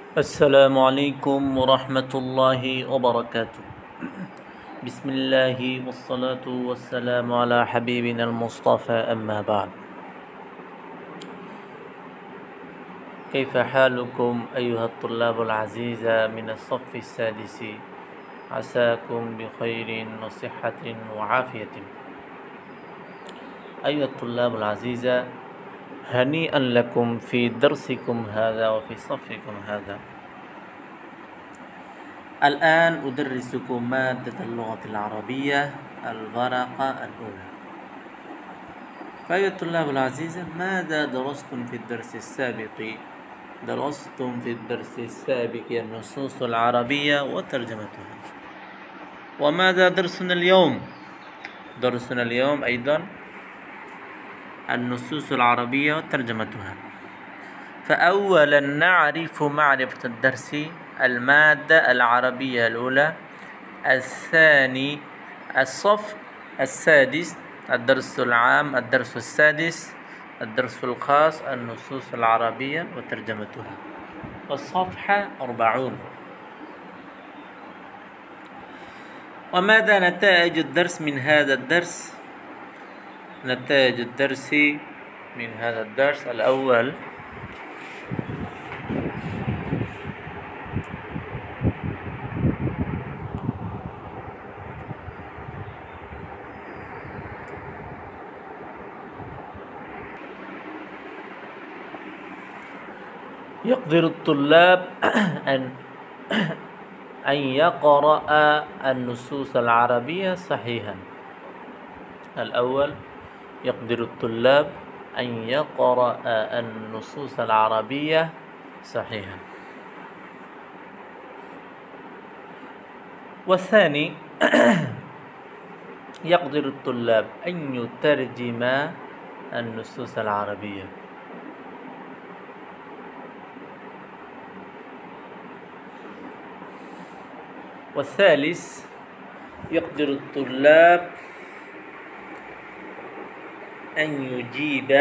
السلام عليكم ورحمة الله وبركاته. بسم الله والصلاة والسلام على حبيبنا المصطفى، أما بعد. كيف حالكم أيها الطلاب العزيزة من الصف السادس؟ عساكم بخير وصحة وعافية. أيها الطلاب العزيزة، هنيئا لكم في درسكم هذا وفي صفكم هذا. الآن أدرسكم مادة اللغة العربية الورقة الأولى. فأيها الطلاب العزيزة، ماذا درستم في الدرس السابق؟ درستم في الدرس السابق النصوص العربية وترجمتها. وماذا درسنا اليوم؟ درسنا اليوم أيضا النصوص العربية وترجمتها. فأولا نعرف معرفة الدرس المادة العربية الأولى. الثاني الصف السادس، الدرس العام، الدرس السادس، الدرس الخاص، النصوص العربية وترجمتها، والصفحة 40. وماذا نتائج الدرس من هذا الدرس؟ نتائج الدرس من هذا الدرس الأول: يقدر الطلاب أن يقرأ النصوص العربية صحيحا. الأول، يقدر الطلاب أن يقرأ النصوص العربية صحيحا. والثاني، يقدر الطلاب أن يترجم النصوص العربية. والثالث، يقدر الطلاب أن يجيب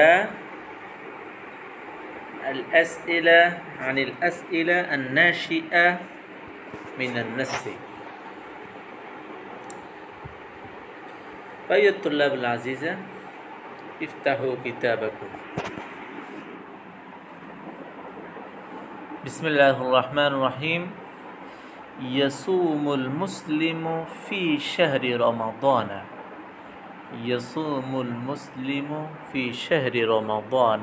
الأسئلة عن الأسئلة الناشئة من النص. فأيها الطلاب العزيزة، افتحوا كتابكم. بسم الله الرحمن الرحيم. يصوم المسلم في شهر رمضان. يصوم المسلم في شهر رمضان.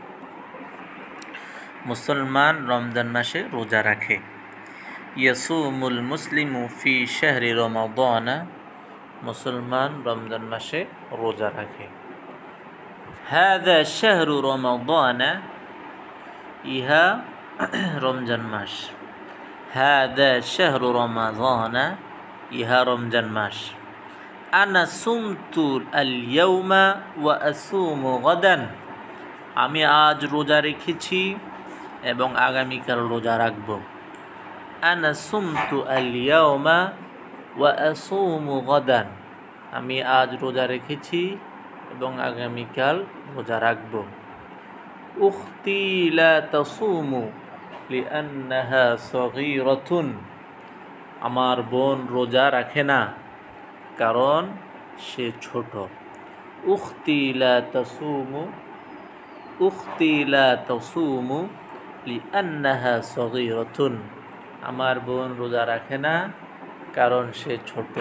মুসলমান রমজান মাসে রোজা রাখে। ইয়াসুমুল মুসলিমু ফি শাহরি রমাদান। মুসলমান রমজান মাসে রোজা রাখে। হাযা শাহরু রমাদান। ইহা রমজান মাস। হাযা শাহরু রমাদান। ইহা রমজান মাস। আনা সুমতু আল ইয়াওমা ওয়া আসুমু গাদান। আমি আজ রোজা রেখেছি এবং আগামীকাল রোজা রাখব। আনা সুমতু আল ইয়াওমা ওয়া আসুমু গাদান। আমি আজ রোজা রেখেছি এবং আগামীকাল রোজা রাখব। উখতি লা তাসুমু লিআন্নাহা সগীরাতুন। আমার বোন রোজা রাখে না কারণ সে ছোট। উখতি লা তাসুমু। উখতি লা তাসুমু লিআন্নাহা সগীরাতুন। আমার বোন রোজা রাখে না কারণ সে ছোট।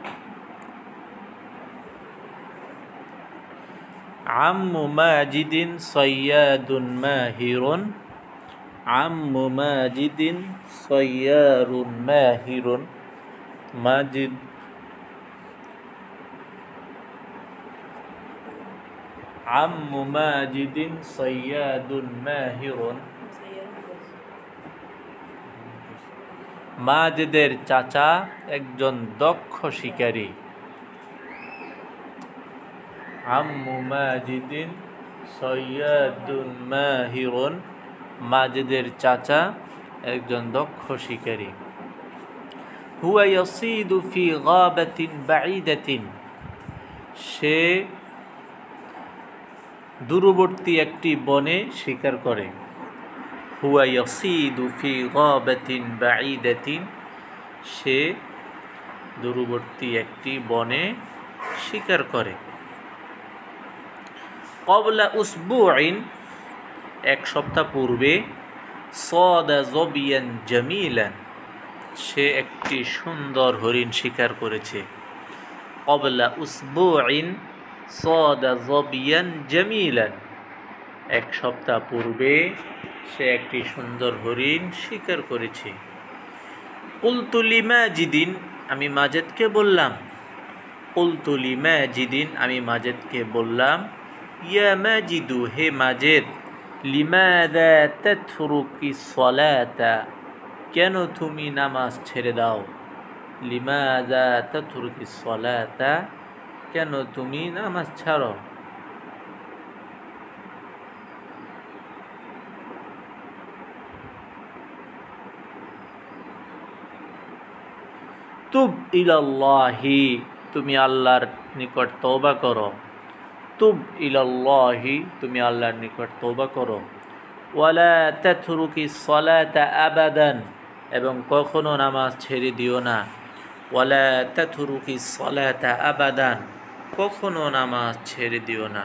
আম্মু মাজিদিন সাইয়াদুন মাহিরুন। আম্মু মাজিদিন সাইয়ারুন মাহিরুন। মাজিদ আম্মু মাজিদিন সাইয়াদুন মাহিরুন। মাজিদের চাচা একজন দক্ষ শিকারী। আম্মু মাজিদিন সাইয়াদুন মাহিরুন। মাজিদের চাচা একজন দক্ষ শিকারী। হুয়া ইয়াসিদু ফি গাবাতিন বাঈদাতিন। সে দূরবর্তী একটি বনে শিকার করে। হুয়া ইয়াসিদু ফি গাবাতিন বাঈদাতিন, সে দূরবর্তী একটি বনে শিকার করে। ক্বাবলা উসবুইন, এক সপ্তাহ পূর্বে, সাদা যবিয়ান জামিলান, সে একটি সুন্দর হরিণ শিকার করেছে। ক্বাবলা উসবুইন সাদা যবিয়ান জামিলান, এক সপ্তাহ পূর্বে সে একটি সুন্দর হরিণ শিকার করেছে। কুলতু লিমাজিদিন, আমি মাজেদকে বললাম। কুলতু লিমাজিদিন, আমি মাজেদকে বললাম, ইয়া মাজিদু, হে মাজেদ, লিমাযা তাতরুকিস সালাতা, কেন তুমি নামাজ ছেড়ে দাও? লিমাযা তাতরুকিস সালাতা, কেন তুমি নামাজ ছাড়ো? তুব ইলাল্লাহি, তুমি আল্লাহর নিকট তওবা করো। তুব ইলাল্লাহি, তুমি আল্লাহর নিকট তওবা করো। ওয়ালা তাতরুকিস সালাতা আবাদান, এবং কখনো নামাজ ছেড়ে দিও না। ওয়ালা তাতরুকিস সালাতা আবাদান, কখনো নামাজ ছেড়ে দিও না।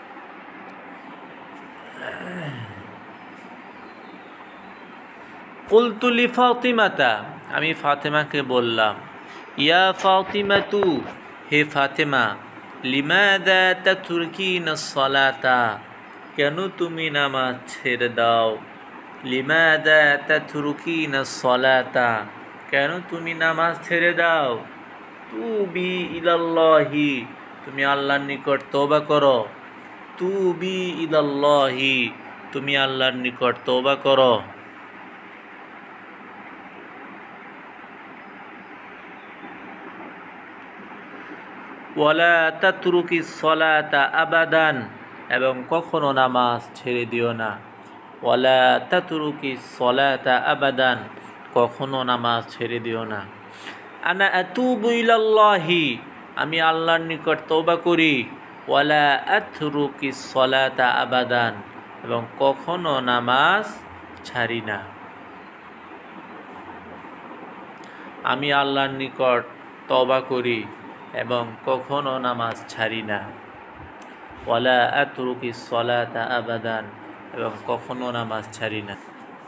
কুলতু লিফাতিমাতা, আমি ফাতেমাকে বললাম, ইয়া ফাতিমাতু, হে ফাতেমা, লিমাযা তাতরুকিনাস সালাতা, কেন তুমি নামাজ ছেড়ে দাও? লিমাযা তাতরুকিনাস সালাতা, কেন তুমি নামাজ ছেড়ে দাও? তুবি ইলাল্লাহি, তুমি আল্লাহর নিকট তওবা করো। তুবি ইলাল্লাহি, তুমি আল্লাহর নিকট তওবা করো। ওয়ালা তাতরুকিস সালাতা আবাদান, এবং কখনো নামাজ ছেড়ে দিও না। ওয়ালা তাতরুকিস সালাতা আবাদান, কখনো নামাজ ছেড়ে দিও না। আনা আতুবু ইলাল্লাহি, আমি আল্লাহর নিকট তওবা করি। ওয়ালা আতরুকিস সালাতা আবাদান, এবং কখনো নামাজ ছাড়ি না। আমি আল্লাহর নিকট তওবা করি এবং কখনো নামাজ ছাড়ি না। ওয়ালা আতরুকিস সালাতা আবাদান, এবং কখনো নামাজ ছাড়ি না।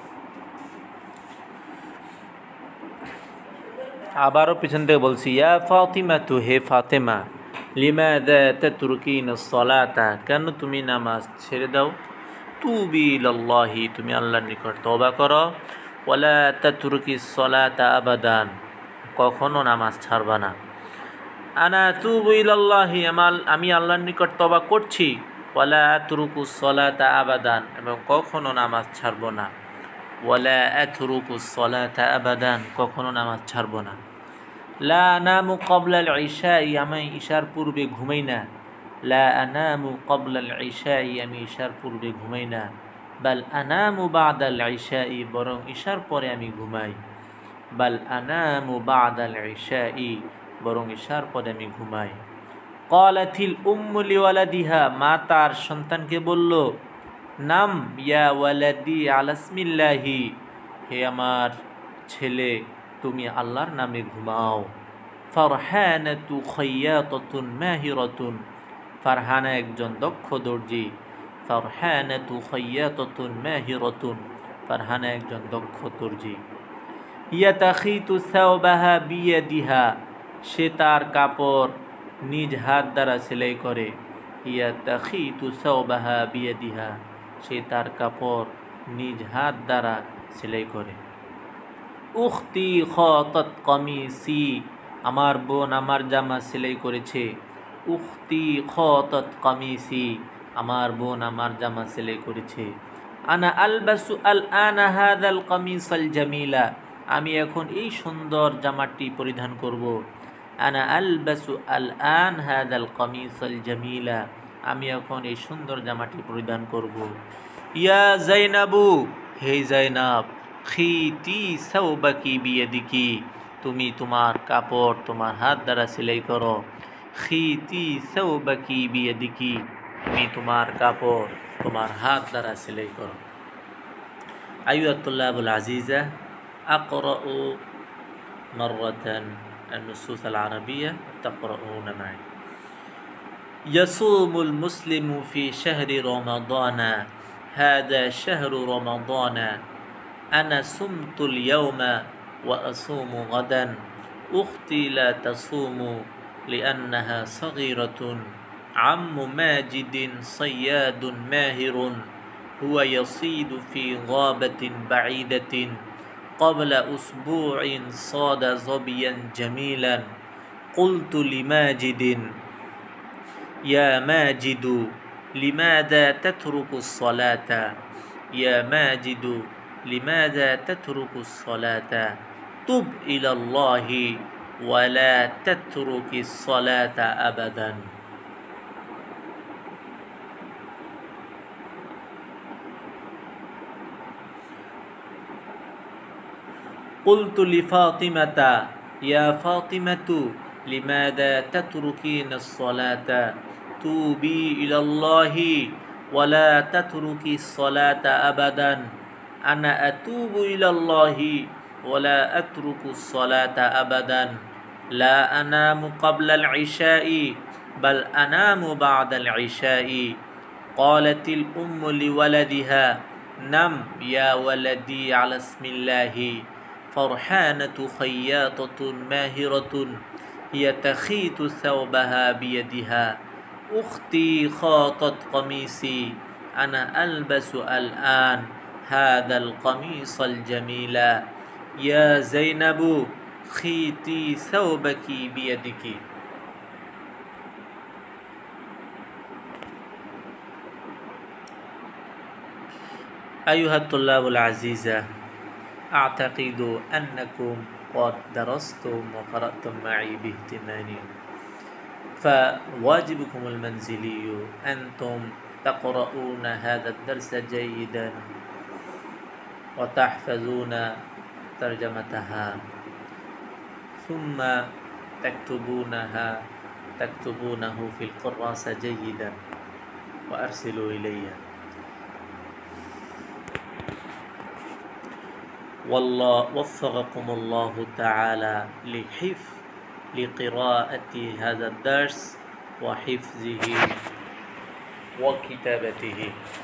আবারও পিছন থেকে বলছি, ইয়া ফাতিমাতু, হে ফাতেমা, লিমাযা তাতরুকিনাস সালাতা, কেন তুমি নামাজ ছেড়ে দাও? তুবি ইলাল্লাহি, তুমি আল্লাহর নিকট তওবা করো। ওয়ালা তাতরুকিস সালাতা আবাদান, কখনো নামাজ ছাড়বা না। আনা আতুবু ইলাল্লাহি, আমি আল্লাহর নিকট তওবা করছি। ওয়ালা আতরুকুস সালাতা আবাদান, এবং কখনো নামাজ ছাড়ব না। ওয়ালা আতরুকুস সালাতা আবাদান, কখনো নামাজ ছাড়ব না। লা আনামু ক্বাবলাল ইশাই, আমি ইশার পূর্বে ঘুমাই না। লা আনামু ক্বাবলাল ইশাই, আমি ইশার পূর্বে ঘুমাই না। বাল আনামু বাদাল ইশাই, বরং ইশার পরে আমি ঘুমাই। বাল আনামু বাদাল ইশাই, বরং ইশার পরে আমি ঘুমাই। ক্বালাতিল উম্মু লিওয়ালাদিহা, মা তার সন্তানকে বলল, নাম ইয়া ওয়ালাদি আলাসমিল্লাহি, হে আমার ছেলে, তুমি আল্লাহর নামে ঘুমাও। ফারহানাতু খায়্যাতাতুন মাহিরাতুন, ফারহানা একজন দক্ষ দর্জি। ফারহানাতু খায়্যাতাতুন মাহিরাতুন, ফারহানা একজন দক্ষ দর্জি। ইয়াতাখিতু সাওবাহা বিয়াদিহা, সে তার কাপড় নিজ হাত দ্বারা সেলাই করে। ইয়াতাখিতু সাওবাহা বিয়াদিহা, সে তার কাপড় নিজ হাত দ্বারা সেলাই করে। উখতি খাতাত কামিসি, আমার বোন আমার জামা সেলাই করেছে। উখতি খাতাত কামিসি, আমার বোন আমার জামা সেলাই করেছে। আনা আলবাসু আল আনা হাদাল কামিসাল জামিলা, আমি এখন এই সুন্দর জামাটি পরিধান করব। আনা আলবাসু আল আন হাদাল কামিসাল জামিলা, আমি এখন এই সুন্দর জামাটি পরিধান করব। ইয়া জাইনাবু, হে জাইনাব, খিতি সাওবাকি বিয়াদিকি, তুমি তোমার কাপড় তোমার হাত দ্বারা সেলাই করো। খিতি সাওবাকি বিয়াদিকি, তুমি তোমার কাপড় তোমার হাত দ্বারা সেলাই করো। أيها الطلاب العزيزة، أقرأ مرة النصوص العربية تقرؤون معي. يصوم المسلم في شهر رمضان، هذا شهر رمضان، أنا صمت اليوم وأصوم غدا، أختي لا تصوم لأنها صغيرة، عم ماجد صياد ماهر، هو يصيد في غابة بعيدة، قبل أسبوع صاد ظبيا جميلا، قلت لماجد يا ماجد لماذا تترك الصلاة، يا ماجد لماذا تترك الصلاة، تب إلى الله ولا تترك الصلاة أبدا. قلت لفاطمة يا فاطمة لماذا تتركين الصلاة، توبي إلى الله ولا تتركي الصلاة أبدا. أنا أتوب إلى الله ولا أترك الصلاة أبدا، لا أنام قبل العشاء بل أنام بعد العشاء. قالت الأم لولدها نم يا ولدي على اسم الله. فرحانة خياطة ماهرة هي تخيط ثوبها بيدها، أختي خاطت قميصي، أنا ألبس الآن هذا القميص الجميل، يا زينب خيطي ثوبك بيدك. أيها الطلاب العزيزة، أعتقد أنكم قد درستم وقرأتم معي باهتمام، فواجبكم المنزلي أنتم تقرؤون هذا الدرس جيدا وتحفظون ترجمتها، ثم تكتبونه في الكراسة جيدا وأرسلوا إلي. والله وفقكم الله تعالى لقراءة هذا الدرس وحفظه وكتابته،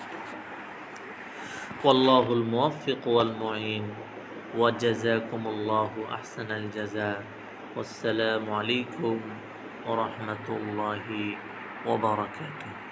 والله الموفق والمعين، وجزاكم الله أحسن الجزاء، والسلام عليكم ورحمة الله وبركاته.